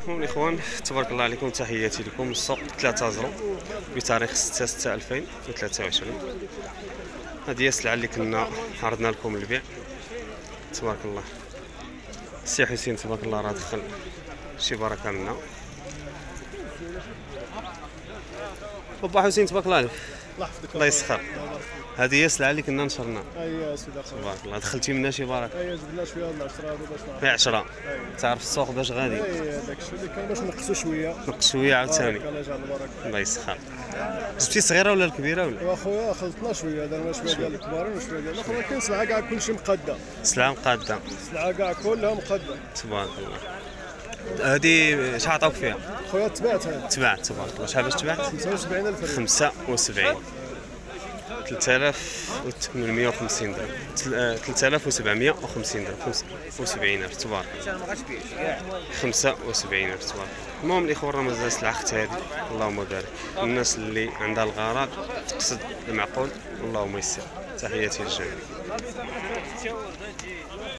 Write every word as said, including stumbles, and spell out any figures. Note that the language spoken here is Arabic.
المهم الاخوان تبارك الله عليكم، تحياتي لكم. السوق ثلاثة صفر بتاريخ ستة ستة ألفين وثلاثة وعشرين. هذه هي السلعه اللي كنا عرضنا لكم للبيع. تبارك الله السي حسين تبارك الله راه دخل شي بركه منا. بابا حسين تبارك الله عليك، الله يسخر. هذه هي السلعه اللي كنا نشرنا. اييه سيدي تبارك الله دخلتي منا شي بركه. اييه جبنا شويه د العشرة باش نعرف في عشرة. تعرف السوق باش غادي. اييه داكشي اللي كان باش نقصوا شويه نقص شويه عاوتاني. الله يجعل البركه. الله يسخر. جبتي صغيره ولا الكبيره ولا؟ واخويا خلطنا شويه، درنا شويه ديال الكبارين وشويه ديال الاخرى، ولكن السلعه كاع كلشي مقاده. سلعه مقاده. السلعه كاع كلها مقاده. تبارك الله. هذه شحال عطاوك فيها؟ خويا تبعت هذه. تبعت تبارك الله. شحال باش تبعت؟ خمسة وسبعين ألف ريال. خمسة وسبعين. ثلاثة آلاف وثمانمائة وخمسين درهم. ثلاثة آلاف وسبعمائة وخمسين درهم. خمسة وسبعين ألف تبارك الله. خمسة وسبعين ألف تبارك الله. المهم الاخوان راه مازال سلعه اخت هذه. اللهم بارك. الناس اللي عندها الغرض تقصد المعقول اللهم يسر. تحياتي للجميع.